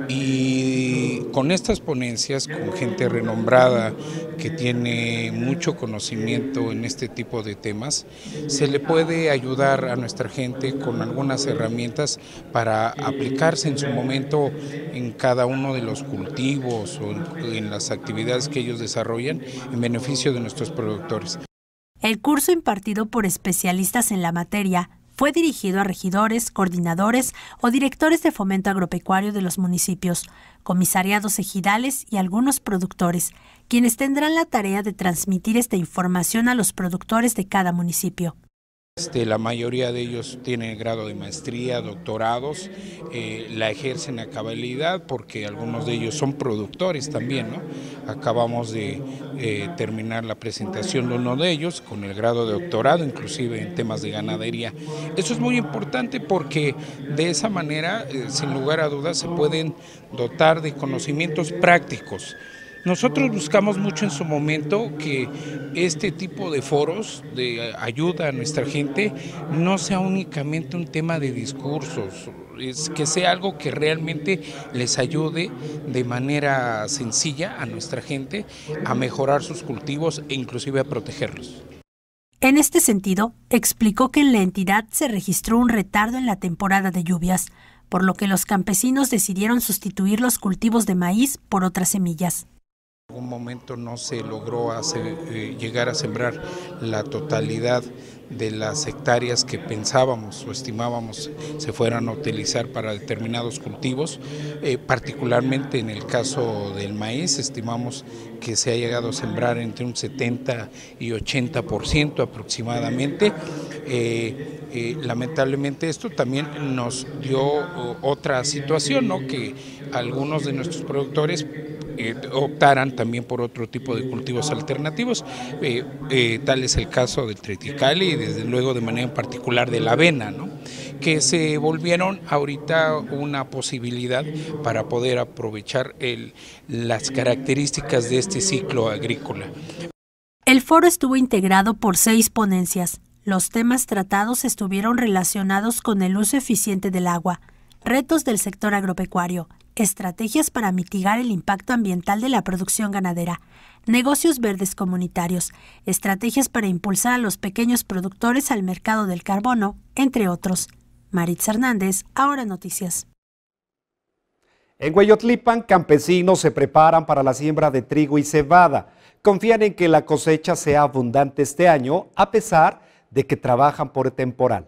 y con estas ponencias, con gente renombrada que tiene mucho conocimiento en este tipo de temas, se le puede ayudar a nuestra gente con algunas herramientas para aplicarse en su momento en cada uno de los cultivos o en, en las actividades que ellos desarrollan en beneficio de nuestros productores. El curso impartido por especialistas en la materia fue dirigido a regidores, coordinadores o directores de fomento agropecuario de los municipios, comisariados ejidales y algunos productores, quienes tendrán la tarea de transmitir esta información a los productores de cada municipio. Este, la mayoría de ellos tienen grado de maestría, doctorados, eh, la ejercen a cabalidad porque algunos de ellos son productores también, ¿no? Acabamos de eh, terminar la presentación de uno de ellos con el grado de doctorado, inclusive en temas de ganadería. Eso es muy importante porque de esa manera, eh, sin lugar a dudas, se pueden dotar de conocimientos prácticos. Nosotros buscamos mucho en su momento que este tipo de foros de ayuda a nuestra gente no sea únicamente un tema de discursos, es que sea algo que realmente les ayude de manera sencilla a nuestra gente a mejorar sus cultivos e inclusive a protegerlos. En este sentido, explicó que en la entidad se registró un retardo en la temporada de lluvias, por lo que los campesinos decidieron sustituir los cultivos de maíz por otras semillas. En algún momento no se logró hacer, eh, llegar a sembrar la totalidad de las hectáreas que pensábamos o estimábamos se fueran a utilizar para determinados cultivos, eh, particularmente en el caso del maíz, estimamos que se ha llegado a sembrar entre un setenta y ochenta por ciento aproximadamente. Eh, eh, lamentablemente esto también nos dio oh, otra situación, ¿no? Que algunos de nuestros productores Eh, optaran también por otro tipo de cultivos alternativos, eh, eh, tal es el caso del triticale y desde luego de manera en particular de la avena, ¿no? Que se volvieron ahorita una posibilidad para poder aprovechar el, las características de este ciclo agrícola. El foro estuvo integrado por seis ponencias. Los temas tratados estuvieron relacionados con el uso eficiente del agua, retos del sector agropecuario, estrategias para mitigar el impacto ambiental de la producción ganadera, negocios verdes comunitarios, estrategias para impulsar a los pequeños productores al mercado del carbono, entre otros. Maritza Hernández, Ahora Noticias. En Hueyotlipan, campesinos se preparan para la siembra de trigo y cebada. Confían en que la cosecha sea abundante este año, a pesar de que trabajan por temporal.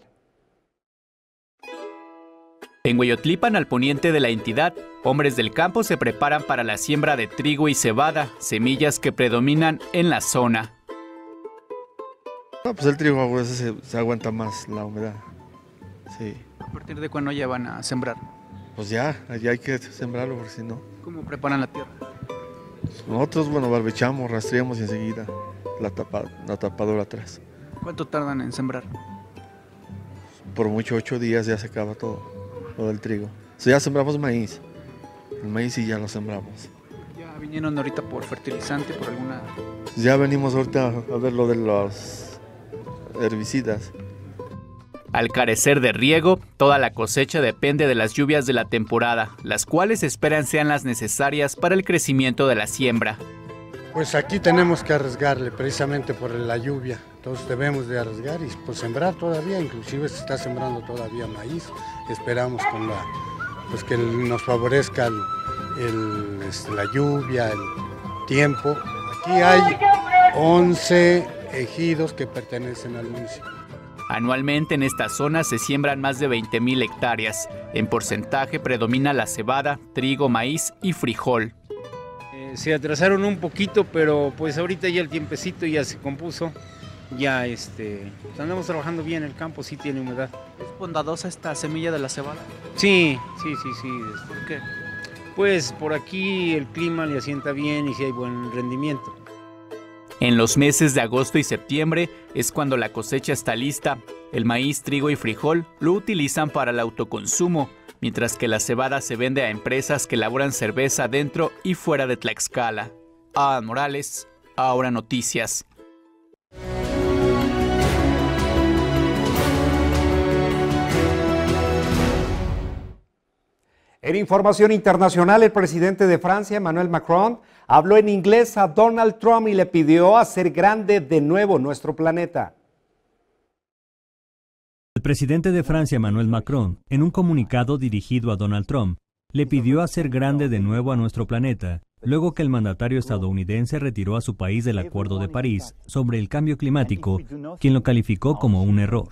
En Hueyotlipan, al poniente de la entidad, hombres del campo se preparan para la siembra de trigo y cebada, semillas que predominan en la zona. No, pues el trigo a veces se, se aguanta más la humedad. Sí. ¿A partir de cuándo ya van a sembrar? Pues ya, ya hay que sembrarlo, porque si no. ¿Cómo preparan la tierra? Nosotros, bueno, barbechamos, rastreamos y enseguida la, tapa, la tapadora atrás. ¿Cuánto tardan en sembrar? Por mucho ocho días ya se acaba todo. Lo del trigo. O sea, ya sembramos maíz. El maíz sí ya lo sembramos. ¿Ya vinieron ahorita por fertilizante, por alguna...? Ya venimos ahorita a ver lo de los herbicidas. Al carecer de riego, toda la cosecha depende de las lluvias de la temporada, las cuales esperan sean las necesarias para el crecimiento de la siembra. Pues aquí tenemos que arriesgarle precisamente por la lluvia, entonces debemos de arriesgar y pues sembrar todavía, inclusive se está sembrando todavía maíz, esperamos con la, pues que nos favorezca el, el, este, la lluvia, el tiempo. Aquí hay once ejidos que pertenecen al municipio. Anualmente en esta zona se siembran más de veinte mil hectáreas. En porcentaje predomina la cebada, trigo, maíz y frijol. Eh, se atrasaron un poquito, pero pues ahorita ya el tiempecito ya se compuso. Ya este, pues andamos trabajando bien, el campo sí tiene humedad. ¿Es bondadosa esta semilla de la cebada? Sí, sí, sí, sí. ¿Por qué? Pues por aquí el clima le asienta bien y sí hay buen rendimiento. En los meses de agosto y septiembre es cuando la cosecha está lista. El maíz, trigo y frijol lo utilizan para el autoconsumo, mientras que la cebada se vende a empresas que elaboran cerveza dentro y fuera de Tlaxcala. Adán Morales, Ahora Noticias. En información internacional, el presidente de Francia, Emmanuel Macron, habló en inglés a Donald Trump y le pidió hacer grande de nuevo nuestro planeta. El presidente de Francia, Emmanuel Macron, en un comunicado dirigido a Donald Trump, le pidió hacer grande de nuevo a nuestro planeta, luego que el mandatario estadounidense retiró a su país del Acuerdo de París sobre el cambio climático, quien lo calificó como un error.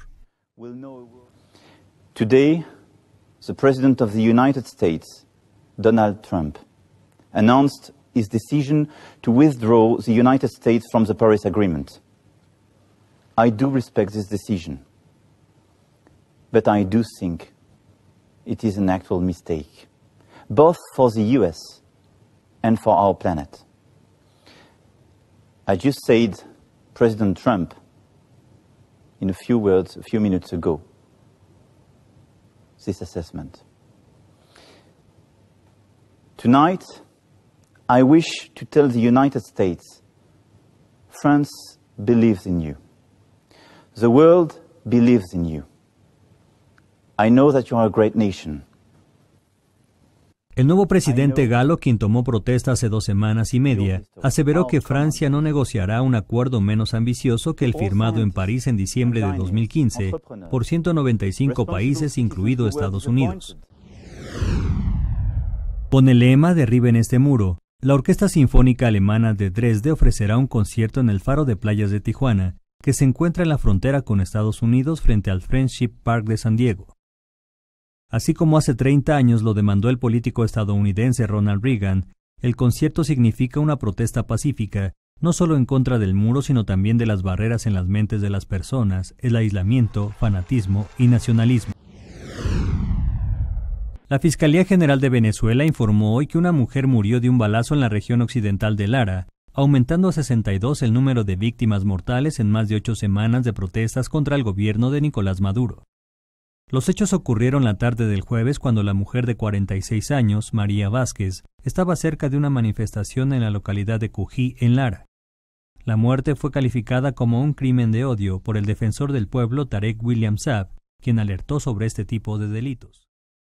Today, the President of the United States, Donald Trump, announced his decision to withdraw the United States from the Paris Agreement. I do respect this decision, but I do think it is an actual mistake, both for the U S and for our planet. I just said President Trump in a few words a few minutes ago. This assessment. Tonight, I wish to tell the United States, France believes in you. The world believes in you. I know that you are a great nation. El nuevo presidente galo, quien tomó protesta hace dos semanas y media, aseveró que Francia no negociará un acuerdo menos ambicioso que el firmado en París en diciembre de dos mil quince por ciento noventa y cinco países, incluido Estados Unidos. Con el lema "Derriben este muro", la Orquesta Sinfónica Alemana de Dresde ofrecerá un concierto en el Faro de Playas de Tijuana, que se encuentra en la frontera con Estados Unidos frente al Friendship Park de San Diego. Así como hace treinta años lo demandó el político estadounidense Ronald Reagan, el concierto significa una protesta pacífica, no solo en contra del muro, sino también de las barreras en las mentes de las personas, el aislamiento, fanatismo y nacionalismo. La Fiscalía General de Venezuela informó hoy que una mujer murió de un balazo en la región occidental de Lara, aumentando a sesenta y dos el número de víctimas mortales en más de ocho semanas de protestas contra el gobierno de Nicolás Maduro. Los hechos ocurrieron la tarde del jueves cuando la mujer de cuarenta y seis años, María Vázquez, estaba cerca de una manifestación en la localidad de Cují, en Lara. La muerte fue calificada como un crimen de odio por el defensor del pueblo Tarek William Saab, quien alertó sobre este tipo de delitos.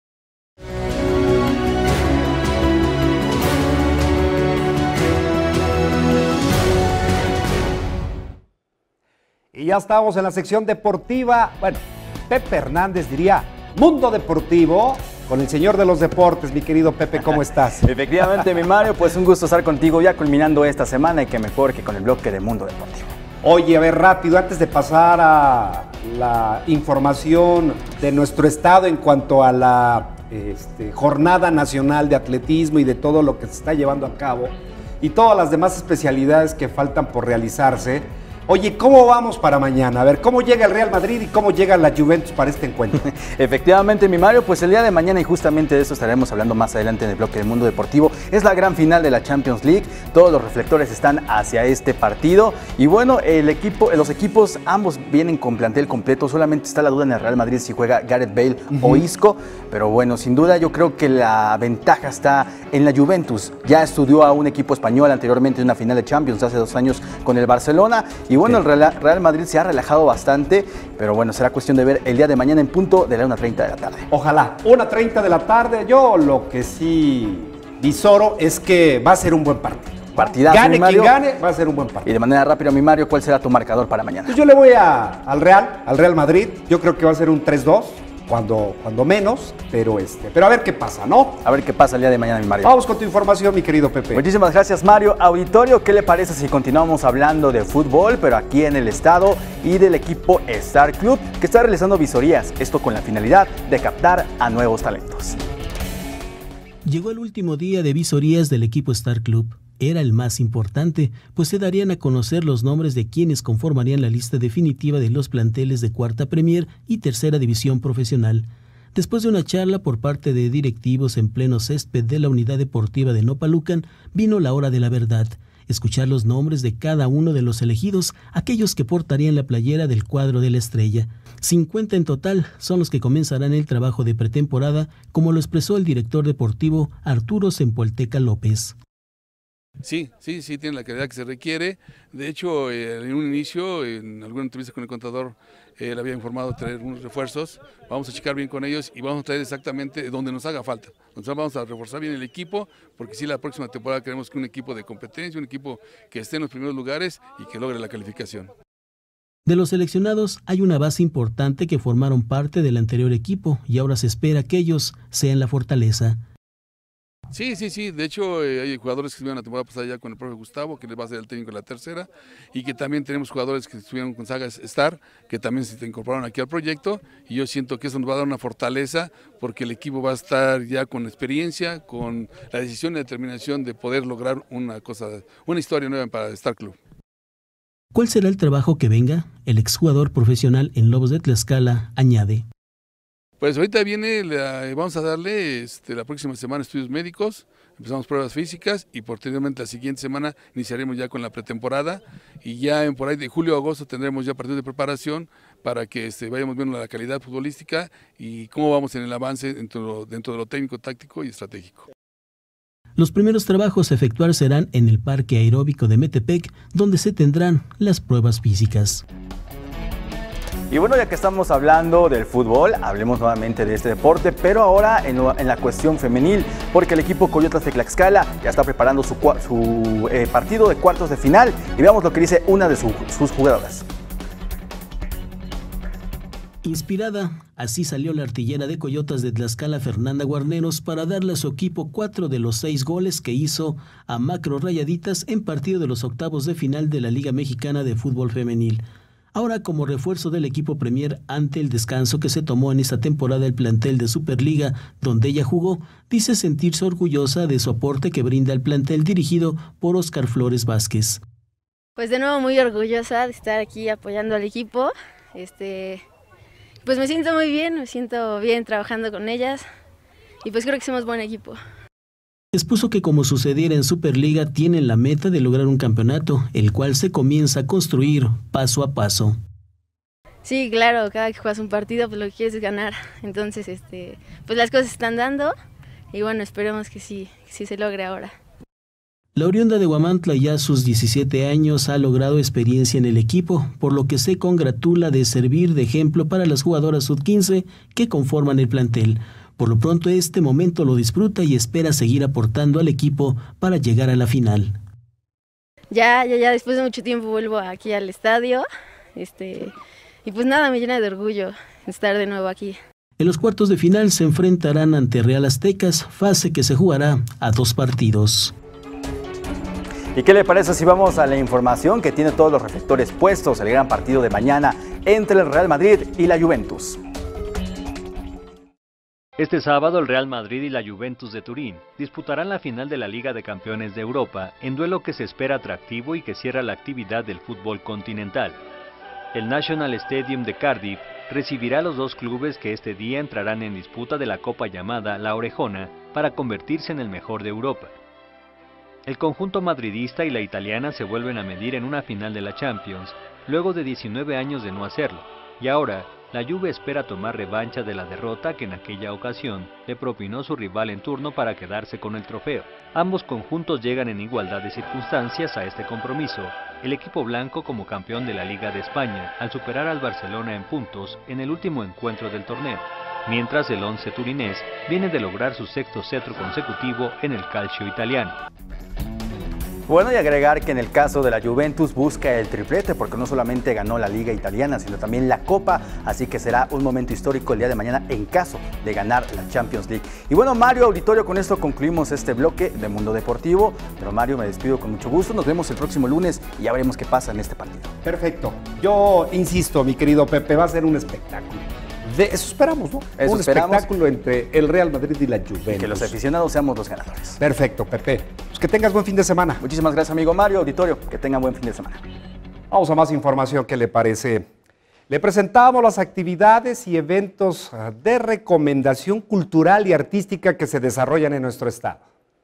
Y ya estamos en la sección deportiva. Bueno, Pepe Hernández diría Mundo Deportivo con el señor de los deportes. Mi querido Pepe, ¿cómo estás? Efectivamente, mi Mario, pues un gusto estar contigo ya culminando esta semana y que mejor que con el bloque de Mundo Deportivo. Oye, a ver, rápido, antes de pasar a la información de nuestro estado en cuanto a la este, Jornada Nacional de Atletismo y de todo lo que se está llevando a cabo y todas las demás especialidades que faltan por realizarse. Oye, ¿cómo vamos para mañana? A ver, ¿cómo llega el Real Madrid y cómo llega la Juventus para este encuentro? Efectivamente, mi Mario, pues el día de mañana, y justamente de eso estaremos hablando más adelante en el bloque del Mundo Deportivo, es la gran final de la Champions League. Todos los reflectores están hacia este partido. Y bueno, el equipo, los equipos ambos vienen con plantel completo. Solamente está la duda en el Real Madrid si juega Gareth Bale uh-huh. o Isco. Pero bueno, sin duda yo creo que la ventaja está en la Juventus. Ya estudió a un equipo español anteriormente en una final de Champions hace dos años con el Barcelona. Y bueno, sí. el Real Madrid se ha relajado bastante, pero bueno, será cuestión de ver el día de mañana en punto de la una treinta de la tarde. Ojalá, una treinta de la tarde. Yo lo que sí visoro es que va a ser un buen partido. Partidazo, gane mi Mario. quien gane, va a ser un buen partido. Y de manera rápida, mi Mario, ¿cuál será tu marcador para mañana? Pues yo le voy a, al Real, al Real Madrid. Yo creo que va a ser un tres dos. cuando, cuando menos, pero, este, pero a ver qué pasa, ¿no? A ver qué pasa el día de mañana, mi Mario. Vamos con tu información, mi querido Pepe. Muchísimas gracias, Mario. Auditorio, ¿qué le parece si continuamos hablando de fútbol, pero aquí en el estado, y del equipo Star Club, que está realizando visorías, esto con la finalidad de captar a nuevos talentos? Llegó el último día de visorías del equipo Star Club. Era el más importante, pues se darían a conocer los nombres de quienes conformarían la lista definitiva de los planteles de Cuarta Premier y Tercera División Profesional. Después de una charla por parte de directivos en pleno césped de la Unidad Deportiva de Nopalucan, vino la hora de la verdad, escuchar los nombres de cada uno de los elegidos, aquellos que portarían la playera del cuadro de la estrella. cincuenta en total son los que comenzarán el trabajo de pretemporada, como lo expresó el director deportivo Arturo Sempolteca López. Sí, sí, sí, tiene la calidad que se requiere. De hecho, eh, en un inicio, en alguna entrevista con el contador, eh, le había informado de traer unos refuerzos. Vamos a checar bien con ellos y vamos a traer exactamente donde nos haga falta. Entonces vamos a reforzar bien el equipo, porque sí, la próxima temporada queremos que un equipo de competencia, un equipo que esté en los primeros lugares y que logre la calificación. De los seleccionados, hay una base importante que formaron parte del anterior equipo y ahora se espera que ellos sean la fortaleza. Sí, sí, sí, de hecho eh, hay jugadores que estuvieron la temporada pasada ya con el profe Gustavo, que les va a ser el técnico de la tercera, y que también tenemos jugadores que estuvieron con Saga Star, que también se incorporaron aquí al proyecto, y yo siento que eso nos va a dar una fortaleza, porque el equipo va a estar ya con experiencia, con la decisión y determinación de poder lograr una cosa, una historia nueva para Star Club. ¿Cuál será el trabajo que venga? El exjugador profesional en Lobos de Tlaxcala añade. Pues ahorita viene, la, vamos a darle este, la próxima semana estudios médicos, empezamos pruebas físicas y posteriormente la siguiente semana iniciaremos ya con la pretemporada y ya en por ahí de julio a agosto tendremos ya partidos de preparación para que este, vayamos viendo la calidad futbolística y cómo vamos en el avance dentro, dentro de lo técnico, táctico y estratégico. Los primeros trabajos a efectuar serán en el Parque Aeróbico de Metepec, donde se tendrán las pruebas físicas. Y bueno, ya que estamos hablando del fútbol, hablemos nuevamente de este deporte, pero ahora en, lo, en la cuestión femenil, porque el equipo Coyotas de Tlaxcala ya está preparando su, su eh, partido de cuartos de final y veamos lo que dice una de su, sus jugadoras. Inspirada, así salió la artillera de Coyotas de Tlaxcala, Fernanda Guarneros, para darle a su equipo cuatro de los seis goles que hizo a Macro Rayaditas en partido de los octavos de final de la Liga Mexicana de Fútbol Femenil. Ahora, como refuerzo del equipo Premier ante el descanso que se tomó en esta temporada el plantel de Superliga, donde ella jugó, dice sentirse orgullosa de su aporte que brinda el plantel dirigido por Óscar Flores Vázquez. Pues de nuevo muy orgullosa de estar aquí apoyando al equipo. Este, pues me siento muy bien, me siento bien trabajando con ellas y pues creo que somos buen equipo. Expuso que como sucediera en Superliga tienen la meta de lograr un campeonato, el cual se comienza a construir paso a paso. Sí, claro, cada que juegas un partido pues lo que quieres es ganar, entonces este, pues las cosas se están dando y bueno, esperemos que sí, que sí se logre ahora. La oriunda de Huamantla ya a sus diecisiete años ha logrado experiencia en el equipo, por lo que se congratula de servir de ejemplo para las jugadoras sub quince que conforman el plantel. Por lo pronto este momento lo disfruta y espera seguir aportando al equipo para llegar a la final. Ya, ya, ya después de mucho tiempo vuelvo aquí al estadio, este, y pues nada, me llena de orgullo estar de nuevo aquí. En los cuartos de final se enfrentarán ante Real Aztecas, fase que se jugará a dos partidos. ¿Y qué le parece si vamos a la información que tiene todos los reflectores puestos, el gran partido de mañana entre el Real Madrid y la Juventus? Este sábado el Real Madrid y la Juventus de Turín disputarán la final de la Liga de Campeones de Europa en duelo que se espera atractivo y que cierra la actividad del fútbol continental. El National Stadium de Cardiff recibirá a los dos clubes que este día entrarán en disputa de la copa llamada La Orejona para convertirse en el mejor de Europa. El conjunto madridista y la italiana se vuelven a medir en una final de la Champions luego de diecinueve años de no hacerlo, y ahora la Juve espera tomar revancha de la derrota que en aquella ocasión le propinó su rival en turno para quedarse con el trofeo. Ambos conjuntos llegan en igualdad de circunstancias a este compromiso, el equipo blanco como campeón de la Liga de España al superar al Barcelona en puntos en el último encuentro del torneo, mientras el once turinés viene de lograr su sexto cetro consecutivo en el calcio italiano. Bueno, y agregar que en el caso de la Juventus busca el triplete porque no solamente ganó la Liga Italiana, sino también la Copa, así que será un momento histórico el día de mañana en caso de ganar la Champions League. Y bueno, Mario, auditorio, con esto concluimos este bloque de Mundo Deportivo, pero Mario, me despido con mucho gusto, nos vemos el próximo lunes y ya veremos qué pasa en este partido. Perfecto, yo insisto, mi querido Pepe, va a ser un espectáculo. De eso esperamos, ¿no? Eso un esperamos. espectáculo entre el Real Madrid y la Juventus. Y que los aficionados seamos los ganadores. Perfecto, Pepe. Pues que tengas buen fin de semana. Muchísimas gracias, amigo Mario, auditorio, que tengan buen fin de semana. Vamos a más información, ¿qué le parece? Le presentamos las actividades y eventos de recomendación cultural y artística que se desarrollan en nuestro estado.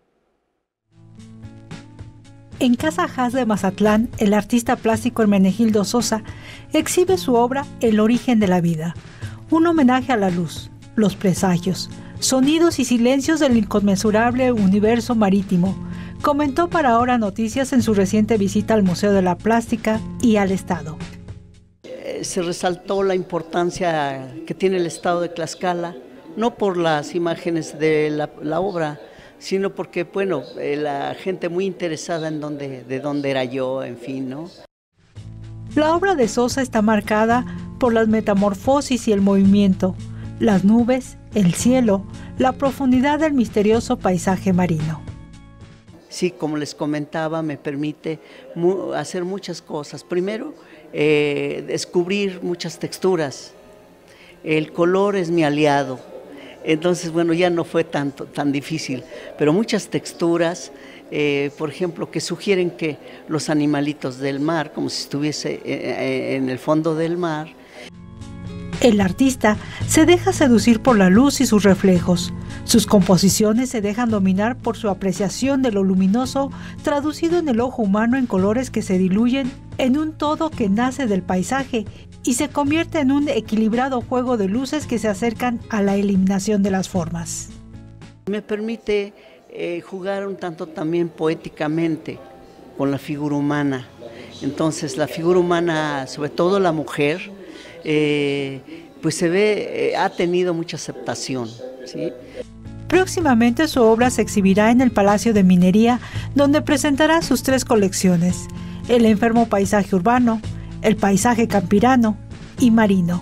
En Casa Haas de Mazatlán, el artista plástico Hermenegildo Sosa exhibe su obra El origen de la vida, un homenaje a la luz, los presagios, sonidos y silencios del inconmensurable universo marítimo, comentó para Ahora Noticias en su reciente visita al Museo de la Plástica y al Estado. Se resaltó la importancia que tiene el Estado de Tlaxcala, no por las imágenes de la, la obra, sino porque, bueno, la gente muy interesada en dónde, de dónde era yo, en fin, ¿no? La obra de Sosa está marcada por las metamorfosis y el movimiento, las nubes, el cielo, la profundidad del misterioso paisaje marino. Sí, como les comentaba, me permite mu- hacer muchas cosas. Primero, eh, descubrir muchas texturas. El color es mi aliado. Entonces, bueno, ya no fue tanto, tan difícil, pero muchas texturas, eh, por ejemplo, que sugieren que los animalitos del mar, como si estuviese eh, en el fondo del mar. El artista se deja seducir por la luz y sus reflejos. Sus composiciones se dejan dominar por su apreciación de lo luminoso, traducido en el ojo humano en colores que se diluyen en un todo que nace del paisaje y se convierte en un equilibrado juego de luces que se acercan a la eliminación de las formas. Me permite eh, jugar un tanto también poéticamente con la figura humana. Entonces la figura humana, sobre todo la mujer, eh, pues se ve, eh, ha tenido mucha aceptación, ¿sí? Próximamente su obra se exhibirá en el Palacio de Minería, donde presentará sus tres colecciones: el enfermo paisaje urbano, el paisaje campirano y marino.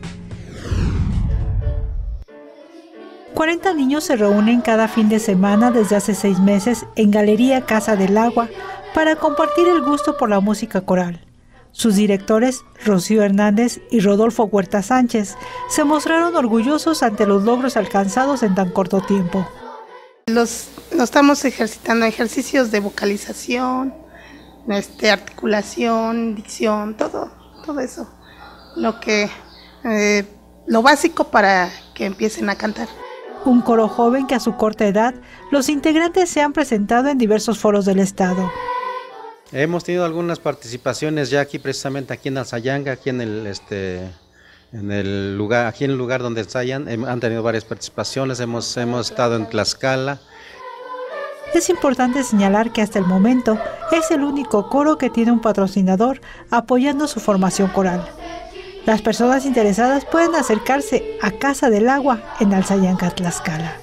cuarenta niños se reúnen cada fin de semana desde hace seis meses en Galería Casa del Agua para compartir el gusto por la música coral. Sus directores, Rocío Hernández y Rodolfo Huerta Sánchez, se mostraron orgullosos ante los logros alcanzados en tan corto tiempo. Los, nos estamos ejercitando ejercicios de vocalización, este, articulación, dicción, todo, todo eso, lo que, eh, lo básico para que empiecen a cantar. Un coro joven que a su corta edad, los integrantes se han presentado en diversos foros del estado. Hemos tenido algunas participaciones ya aquí, precisamente aquí en Alzayanga, aquí en el este en el lugar, aquí en el lugar donde ensayan, han tenido varias participaciones, hemos, hemos estado en Tlaxcala. Es importante señalar que hasta el momento es el único coro que tiene un patrocinador apoyando su formación coral. Las personas interesadas pueden acercarse a Casa del Agua en Alzayanga, Tlaxcala.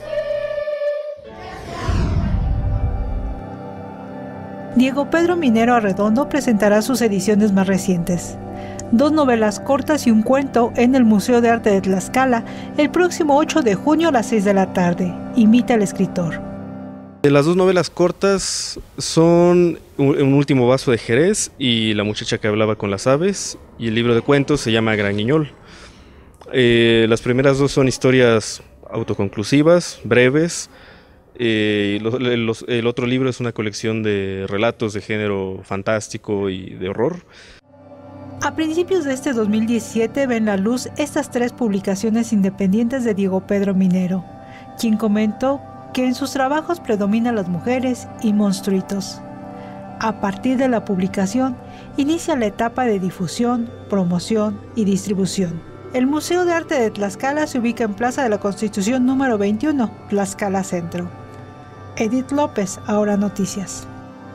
Diego Pedro Minero Arredondo presentará sus ediciones más recientes. Dos novelas cortas y un cuento en el Museo de Arte de Tlaxcala el próximo ocho de junio a las seis de la tarde. Invita al escritor. Las dos novelas cortas son Un último vaso de Jerez y La muchacha que hablaba con las aves, y el libro de cuentos se llama Gran Guiñol. Eh, las primeras dos son historias autoconclusivas, breves. Eh, los, los, el otro libro es una colección de relatos de género fantástico y de horror. A principios de este dos mil diecisiete ven la luz estas tres publicaciones independientes de Diego Pedro Minero, quien comentó que en sus trabajos predominan las mujeres y monstruitos. A partir de la publicación, inicia la etapa de difusión, promoción y distribución. El Museo de Arte de Tlaxcala se ubica en Plaza de la Constitución número veintiuno, Tlaxcala Centro. Edith López, Ahora Noticias.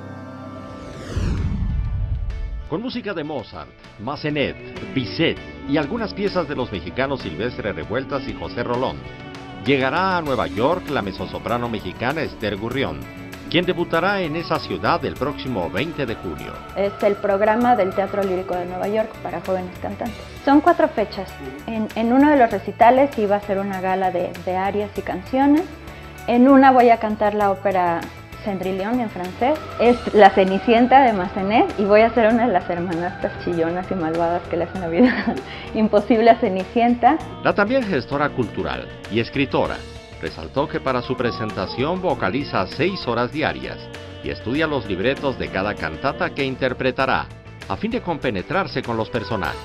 Con música de Mozart, Massenet, Bizet y algunas piezas de los mexicanos Silvestre Revueltas y José Rolón, llegará a Nueva York la mezzosoprano mexicana Esther Gurrión. quien debutará en esa ciudad el próximo veinte de junio. Es el programa del Teatro Lírico de Nueva York para jóvenes cantantes. Son cuatro fechas. En, en uno de los recitales iba a ser una gala de, de arias y canciones. En una voy a cantar la ópera Cendrillon en francés. Es La Cenicienta de Massenet y voy a ser una de las hermanastas chillonas y malvadas que le hacen la vida imposible a Cenicienta. La también gestora cultural y escritora resaltó que para su presentación vocaliza seis horas diarias y estudia los libretos de cada cantata que interpretará, a fin de compenetrarse con los personajes.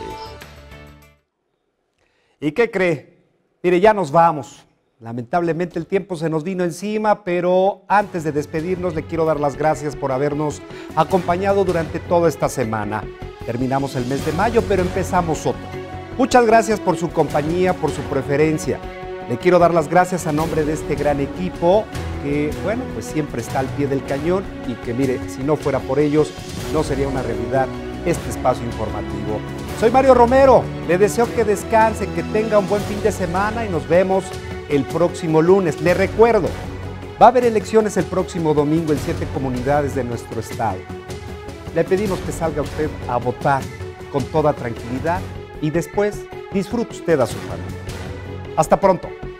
¿Y qué cree? Mire, ya nos vamos. Lamentablemente el tiempo se nos vino encima, pero antes de despedirnos le quiero dar las gracias por habernos acompañado durante toda esta semana. Terminamos el mes de mayo, pero empezamos otro. Muchas gracias por su compañía, por su preferencia. Le quiero dar las gracias a nombre de este gran equipo que, bueno, pues siempre está al pie del cañón y que, mire, si no fuera por ellos, no sería una realidad este espacio informativo. Soy Mario Romero, le deseo que descanse, que tenga un buen fin de semana y nos vemos el próximo lunes. Le recuerdo, va a haber elecciones el próximo domingo en siete comunidades de nuestro estado. Le pedimos que salga usted a votar con toda tranquilidad y después disfrute usted a su familia. Hasta pronto.